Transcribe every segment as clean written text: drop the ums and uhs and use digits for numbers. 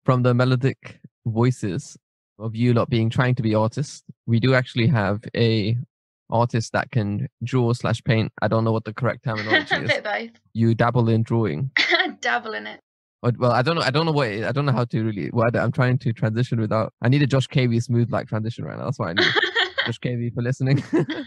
from the melodic voices of you lot being trying to be artists, we do actually have a artist that can draw/paint. I don't know what the correct terminology is. Bit both. You dabble in drawing. Dabble in it. Well, I don't know. I don't know how to really word it. I'm trying to transition without. I need a Josh KV smooth like transition right now. That's what I need. Josh KV for listening.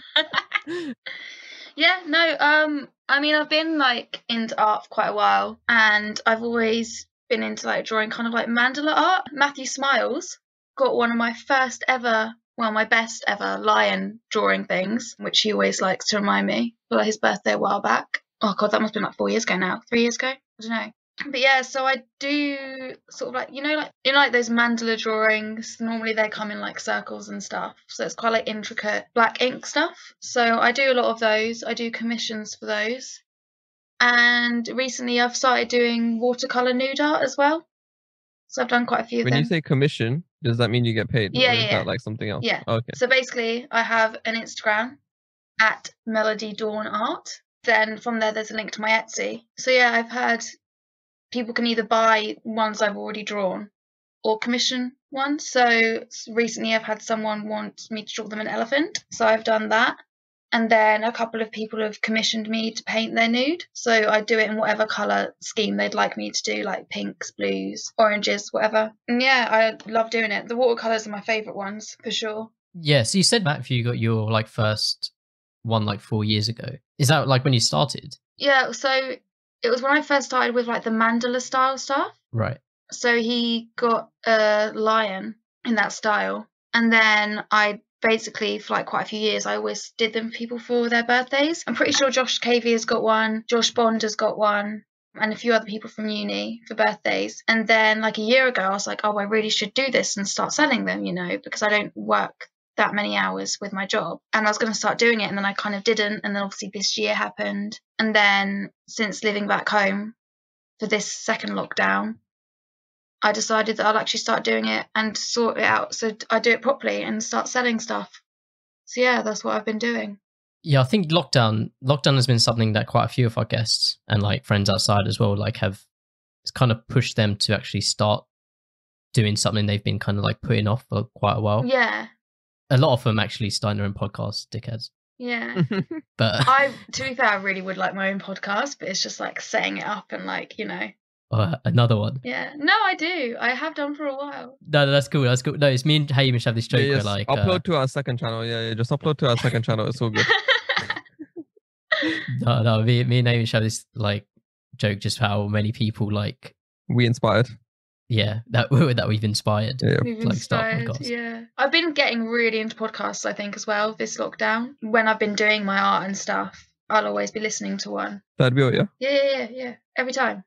Yeah, no. I mean, I've been like into art for quite a while, and I've always been into like drawing kind of like mandala art. Matthew Smiles got one of my first ever, well, my best ever lion drawing things, which he always likes to remind me for his birthday a while back. Oh god, that must have been like 4 years ago now. 3 years ago? I don't know. But yeah, so I do sort of like, like those mandala drawings, normally they come in like circles and stuff. So it's quite like intricate black ink stuff. So I do a lot of those. I do commissions for those. And recently I've started doing watercolor nude art as well. So I've done quite a few of them. When you say commission, does that mean you get paid? Yeah, or is that like something else? Yeah. Okay. So basically I have an Instagram at Melody Dawn Art. Then from there there's a link to my Etsy. So yeah, I've had people can either buy ones I've already drawn or commission ones. So recently I've had someone want me to draw them an elephant. So I've done that. And then a couple of people have commissioned me to paint their nude. So I do it in whatever colour scheme they'd like me to do, like pinks, blues, oranges, whatever. And yeah, I love doing it. The watercolours are my favourite ones, for sure. Yeah, so you said, Matthew, you got your like first one like 4 years ago. Is that like when you started? Yeah, so it was when I first started with like the mandala style stuff. Right. So he got a lion in that style. And then I basically, for like quite a few years, I always did them for people for their birthdays. I'm pretty sure Josh KV has got one, Josh Bond has got one, and a few other people from uni for birthdays. And then like a year ago, I was like, oh, I really should do this and start selling them, because I don't work that many hours with my job. And I was going to start doing it, and then I kind of didn't. And then obviously this year happened. And then since living back home for this second lockdown, I decided that I'll actually start doing it and sort it out so I do it properly and start selling stuff. So yeah, that's what I've been doing. Yeah, I think lockdown has been something that quite a few of our guests and like friends outside as well, like it's kind of pushed them to actually start doing something they've been kind of like putting off for quite a while. Yeah. A lot of them actually starting their own podcasts, dickheads. Yeah. But to be fair, I really would like my own podcast, but it's just like setting it up and like, another one. Yeah. No, I do. I have done for a while. No, that's cool. That's cool. No, it's me and Hamish have this joke where like upload to our second channel. Yeah, just upload to our second channel. It's all good. No, me and Hamish have this like joke just how many people like we inspired. Yeah, that we've inspired. Yeah. We've like inspired, start podcasts. Yeah. I've been getting really into podcasts, I think, as well, this lockdown. When I've been doing my art and stuff, I'll always be listening to one. That'd be all, yeah? Yeah. Every time.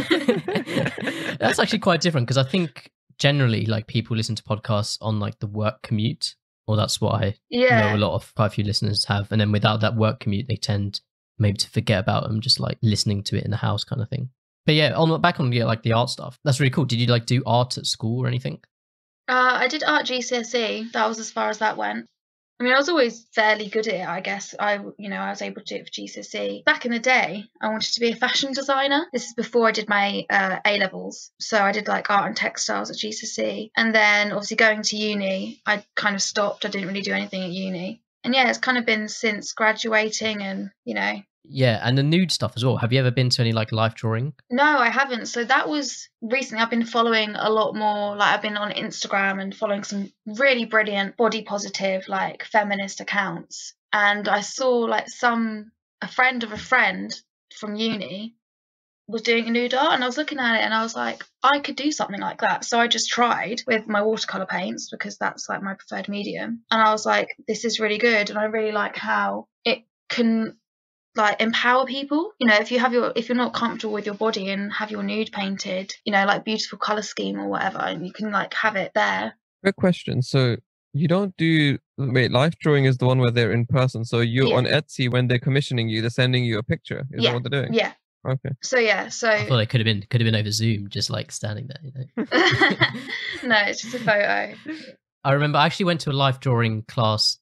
That's actually quite different because I think generally like people listen to podcasts on like the work commute, or that's what I know quite a few listeners have. And then without that work commute, they tend maybe to forget about them, just like listening to it in the house kind of thing. But yeah, back on like the art stuff. That's really cool. Did you like do art at school or anything? I did art GCSE. That was as far as that went. I mean, I was always fairly good at it, I guess. I was able to do it for GCSE. Back in the day, I wanted to be a fashion designer. This is before I did my A-levels. So I did like art and textiles at GCSE. And then obviously going to uni, I kind of stopped. I didn't really do anything at uni. And yeah, it's kind of been since graduating and, Yeah, and the nude stuff as well. Have you ever been to any like life drawing? No, I haven't. So that was recently. I've been following a lot more. Like I've been on Instagram and following some really brilliant body positive, like feminist accounts. And I saw like a friend of a friend from uni was doing a nude art, and I was looking at it and I was like, I could do something like that. So I just tried with my watercolor paints because that's like my preferred medium. And I was like, this is really good. And I really like how it can like empower people, if you're not comfortable with your body and have your nude painted, like beautiful color scheme or whatever, and you can like have it there. Good question. So you don't do life drawing is the one where they're in person. So you're on Etsy when they're commissioning you, they're sending you a picture. Is that what they're doing? Yeah. Okay. So I thought it could have been over Zoom, just like standing there. No, it's just a photo. I remember I actually went to a life drawing class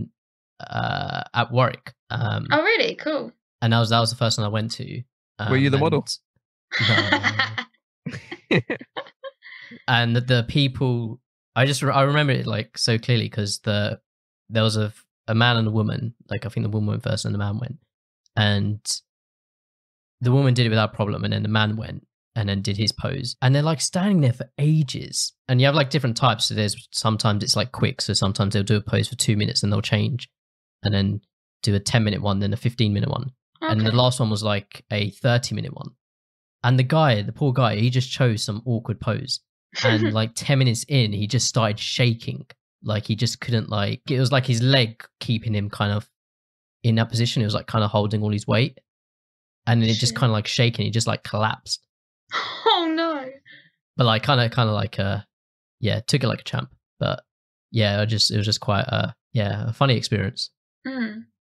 at Warwick. Oh, really? Cool. And that was the first one I went to. Were you the model? No. And the people, I remember it like so clearly because there was a man and a woman. Like I think the woman went first and the man went, and the woman did it without problem, and then the man went and then did his pose, and they're like standing there for ages. And you have like different types. So there's sometimes it's like quick, so sometimes they'll do a pose for 2 minutes and they'll change, and then do a 10-minute one, then a 15-minute one, and the last one was like a 30-minute one. And the poor guy, he just chose some awkward pose. And like 10 minutes in, he just started shaking. Like he just couldn't it was like his leg keeping him kind of in that position. It was like kind of holding all his weight. And then it just kind of like shaking. He just like collapsed. Oh no. But like kind of like, took it like a champ. But yeah, it was just quite, a funny experience. Mm.